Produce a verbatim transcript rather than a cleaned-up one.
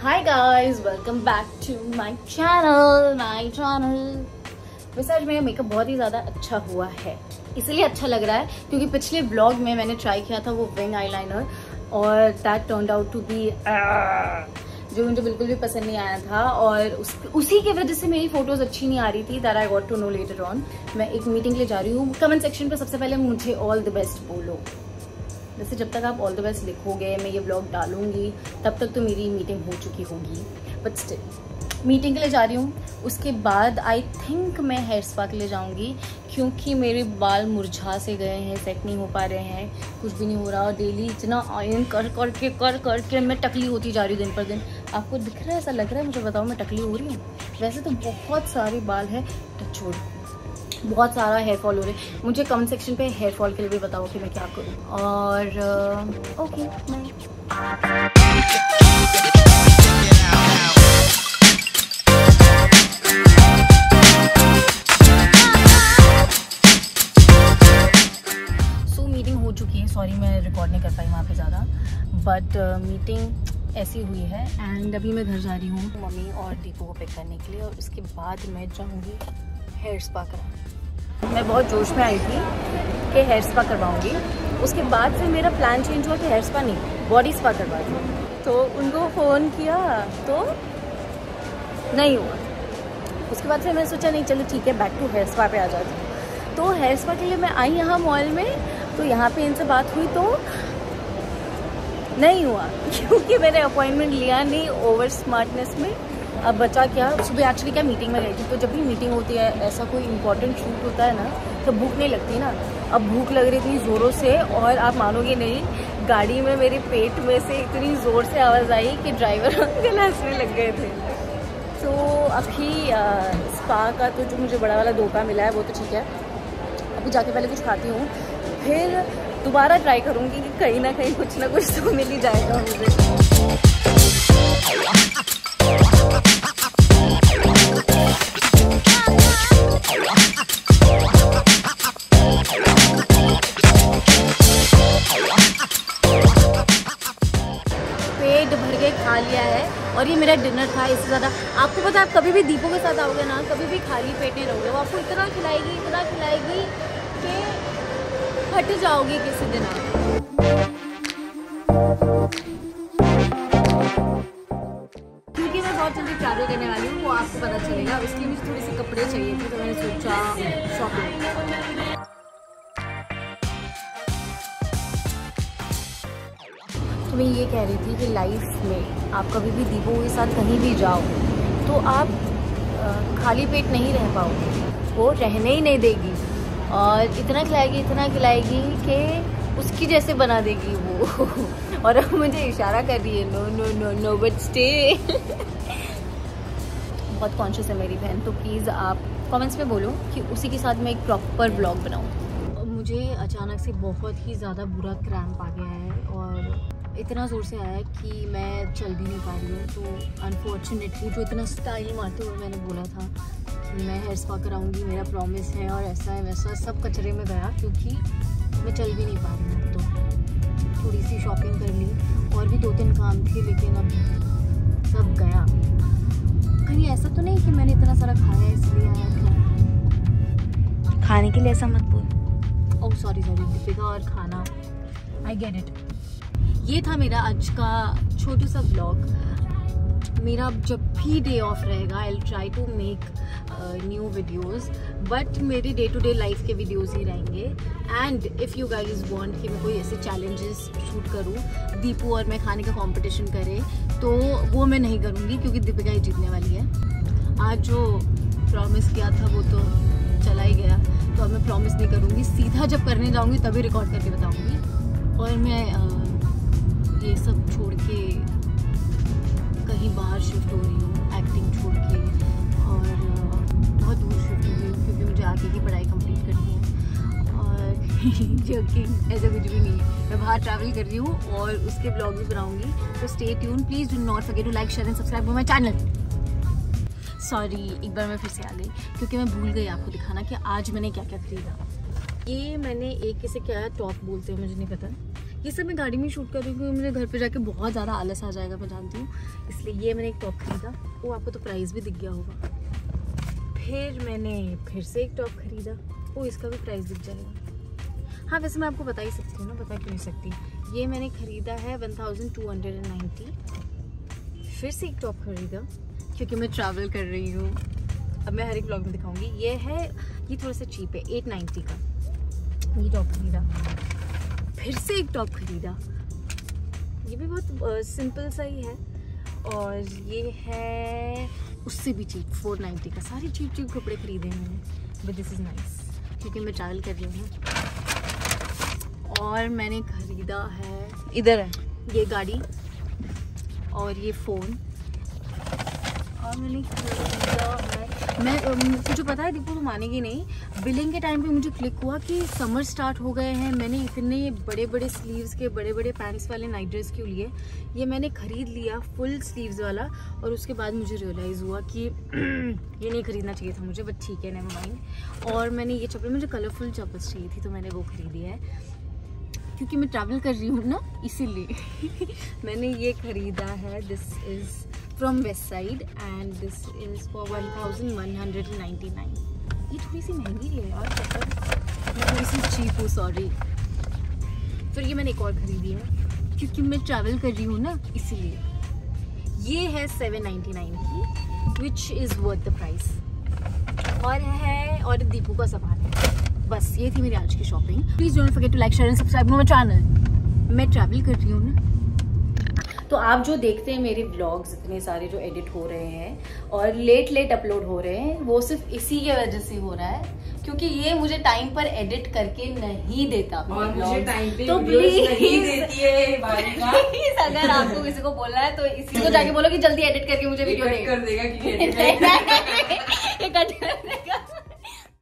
Hi guys, welcome back to my channel my channel वैसे आज मेरा मेकअप बहुत ही ज़्यादा अच्छा हुआ है, इसलिए अच्छा लग रहा है क्योंकि पिछले ब्लॉग में मैंने ट्राई किया था वो विंग आईलाइनर और that turned out to be जो मुझे बिल्कुल भी पसंद नहीं आया था और उस, उसी की वजह से मेरी फोटोज अच्छी नहीं आ रही थी। That I got to know later on. मैं एक मीटिंग के लिए जा रही हूँ। कमेंट सेक्शन पे सबसे पहले मुझे ऑल द बेस्ट बोलो। वैसे जब तक आप ऑल द बेस्ट लिखोगे, मैं ये ब्लॉग डालूंगी, तब तक तो मेरी मीटिंग हो चुकी होगी, बट स्टिल मीटिंग के लिए जा रही हूँ। उसके बाद आई थिंक मैं हेयर स्पा के लिए जाऊँगी क्योंकि मेरे बाल मुरझा से गए हैं, सेट नहीं हो पा रहे हैं, कुछ भी नहीं हो रहा। और डेली इतना आयरन कर कर के कर कर के मैं टकली होती जा रही हूँ दिन पर दिन। आपको दिख रहा है, ऐसा लग रहा है मुझे? बताओ मैं टकली हो रही हूँ? वैसे तो बहुत सारे बाल है, छोड़ बहुत सारा हेयर फॉल हो रहा है। मुझे कमेंट सेक्शन पे हेयर फॉल के लिए भी बताओ कि मैं क्या करूँ। और ओके मैं सो मीटिंग हो चुकी है। सॉरी मैं रिकॉर्ड नहीं कर पाई वहाँ पे ज़्यादा, बट मीटिंग ऐसी हुई है। एंड अभी मैं घर जा रही हूँ मम्मी और दीपू को पिक करने के लिए, और उसके बाद मैं जाऊँगी हेयर स्पा कराने। मैं बहुत जोश में आई थी कि हेयर स्पा करवाऊंगी। उसके बाद फिर मेरा प्लान चेंज हुआ कि हेयर स्पा नहीं, बॉडी स्पा करवा दूँ। तो उनको फ़ोन किया तो नहीं हुआ। उसके बाद फिर मैंने सोचा नहीं चलो ठीक है, बैक टू हेयर स्पा पे आ जाती हूँ। तो हेयर स्पा के लिए मैं आई यहाँ मॉल में, तो यहाँ पे इनसे बात हुई तो नहीं हुआ क्योंकि मैंने अपॉइंटमेंट लिया नहीं ओवर स्मार्टनेस में। अब बचा क्या, सुबह एक्चुअली क्या मीटिंग में गई थी, तो जब भी मीटिंग होती है, ऐसा कोई इंपॉर्टेंट शूट होता है ना, तो भूख नहीं लगती ना। अब भूख लग रही थी ज़ोरों से, और आप मानोगे नहीं, गाड़ी में मेरे पेट में से इतनी ज़ोर से आवाज़ आई कि ड्राइवर अंकल हंसने लग गए थे। तो अभी स्पा का तो जो मुझे बड़ा वाला धोखा मिला है वो तो ठीक है। अभी जाके पहले कुछ खाती हूँ, फिर दोबारा ट्राई करूँगी कि कहीं ना कहीं कुछ ना कुछ तो मिल ही जाएगा मुझे। पेट भर के खा लिया है और ये मेरा डिनर था। इससे ज़्यादा आपको पता है, आप कभी भी दीपू के साथ आओगे ना, कभी भी खाली पेट नहीं रहोगे। वो आपको इतना खिलाएगी इतना खिलाएगी कि हट जाओगी किसी दिन आप। क्योंकि मैं बहुत जल्दी ट्रैवल करने वाली हूँ, वो आपको पता चलेगा। उसके लिए मुझे थोड़ी सी कपड़े चाहिए थे, तो मैंने सोचा शॉपिंग। तो मैं ये कह रही थी कि लाइफ में आप कभी भी दीपू के साथ कहीं भी जाओ तो आप आ, खाली पेट नहीं रह पाओगे। वो रहने ही नहीं देगी और इतना खिलाएगी इतना खिलाएगी कि उसकी जैसे बना देगी वो। और अब मुझे इशारा कर रही है, no no no no but stay. बहुत कॉन्शियस है मेरी बहन, तो प्लीज़ आप कमेंट्स में बोलो कि उसी के साथ मैं एक प्रॉपर व्लॉग बनाऊँ। मुझे अचानक से बहुत ही ज़्यादा बुरा क्रैम्प आ गया है और इतना ज़ोर से आया है कि मैं चल भी नहीं पा रही हूँ। तो अनफॉर्चुनेटली जो इतना स्टाइल मारते हुए मैंने बोला था कि मैं हेयर स्पा कराऊंगी, मेरा प्रॉमिस है, और ऐसा है वैसा सब कचरे में गया क्योंकि मैं चल भी नहीं पा रही हूँ। तो थोड़ी सी शॉपिंग कर ली, और भी दो तीन काम थे, लेकिन अब सब गया। कहीं ऐसा तो नहीं कि मैंने इतना सारा खाया इसलिए आया था। खाने के लिए ऐसा मत बोल। ओह सॉरी सॉरी दीपिका, और खाना, आई गेट इट। ये था मेरा आज का छोटू सा व्लॉग। मेरा जब भी डे ऑफ रहेगा I will try to make new videos, but मेरे डे टू डे लाइफ के वीडियोस ही रहेंगे। And if you guys want कि मैं कोई ऐसे चैलेंजेस शूट करूँ, दीपू और मैं खाने का कंपटीशन करें, तो वो मैं नहीं करूँगी क्योंकि दीपिका ही जीतने वाली है। आज जो प्रॉमिस किया था वो तो चला ही गया, तो अब मैं प्रॉमिस नहीं करूँगी। सीधा जब करने जाऊँगी तभी रिकॉर्ड करके बताऊँगी। और मैं uh, ये सब छोड़ के कहीं बाहर शिफ्ट हो रही हूँ, एक्टिंग छोड़ के, और बहुत दूर शिफ्ट हो रही हूँ क्योंकि मुझे आगे की पढ़ाई कंप्लीट करनी है। और जोकिंग, ऐसा कुछ भी नहीं है, मैं बाहर ट्रैवल कर रही हूँ और उसके ब्लॉग भी बनाऊँगी। तो stay tune, please do not forget to like share and subscribe to my channel. Sorry एक बार मैं फिर से आ गई क्योंकि मैं भूल गई आपको दिखाना कि आज मैंने क्या क्या खरीदा। ये मैंने एक इसे क्या टॉप बोलते हैं मुझे नहीं पता, ये सब मैं गाड़ी में शूट कर रही हूँ क्योंकि मुझे घर पे जाके बहुत ज़्यादा आलस आ जाएगा, मैं जानती हूँ। इसलिए ये मैंने एक टॉप खरीदा, वो आपको तो प्राइस भी दिख गया होगा। फिर मैंने फिर से एक टॉप खरीदा, वो इसका भी प्राइस दिख जाएगा। हाँ वैसे मैं आपको बता ही सकती हूँ ना, बता क्यों नहीं सकती। ये मैंने खरीदा है one thousand two hundred and ninety. फिर से एक टॉप खरीदा क्योंकि मैं ट्रैवल कर रही हूँ, अब मैं हर एक ब्लॉग में दिखाऊंगी। ये है, ये थोड़ा सा चीप है, एट नाइन्टी का ये टॉप खरीदा। फिर से एक टॉप खरीदा, ये भी बहुत सिंपल सा ही है। और ये है उससे भी चीप, फोर नाइन्टी का। सारे चीप चीप कपड़े खरीदे हैं मैंने, बट दिस इज़ नाइस क्योंकि मैं ट्रैवल कर रही हूँ। और मैंने खरीदा है, इधर है ये गाड़ी और ये फ़ोन। और मैंने खरीदा है, मैं मुझे पता है, दीपू तो मानेगी नहीं, बिलिंग के टाइम पे मुझे क्लिक हुआ कि समर स्टार्ट हो गए हैं। मैंने इतने बड़े बड़े स्लीव्स के, बड़े बड़े पैंट्स वाले नाइट ड्रेस क्यों लिए, ये मैंने ख़रीद लिया फुल स्लीव्स वाला। और उसके बाद मुझे रियलाइज़ हुआ कि ये नहीं ख़रीदना चाहिए था मुझे, बट ठीक है, नेवर माइंड। और मैंने ये चप्पल, मुझे कलरफुल चप्पल्स चाहिए थी तो मैंने वो ख़रीदी है क्योंकि मैं ट्रैवल कर रही हूँ ना, इसीलिए। मैंने ये ख़रीदा है, this is from Westside and this is for one thousand one hundred ninety nine. ये थोड़ी सी महंगी है यार, मैं थोड़ी सी चीप हूँ, सॉरी। फिर ये मैंने एक और ख़रीदी है क्योंकि मैं ट्रैवल कर रही हूँ ना, इसीलिए। ये है सेवन नाइन्टी नाइन की, which is worth the price. और है, और दीपू का सामान है। बस ये थी मेरी आज की shopping. Please don't forget to like, share and subscribe to my channel. मैं ट्रैवल कर रही हूँ ना, तो आप जो देखते हैं मेरे व्लॉग्स इतने सारे जो एडिट हो रहे हैं और लेट लेट अपलोड हो रहे हैं, वो सिर्फ इसी की वजह से हो रहा है क्योंकि ये मुझे टाइम पर एडिट करके नहीं देता और मुझे टाइम पे तो प्लीज नहीं देती है। प्लीज अगर आपको किसी को बोलना है तो इसी को जाके बोलो कि जल्दी एडिट करके मुझे वीडियो कर देगा कि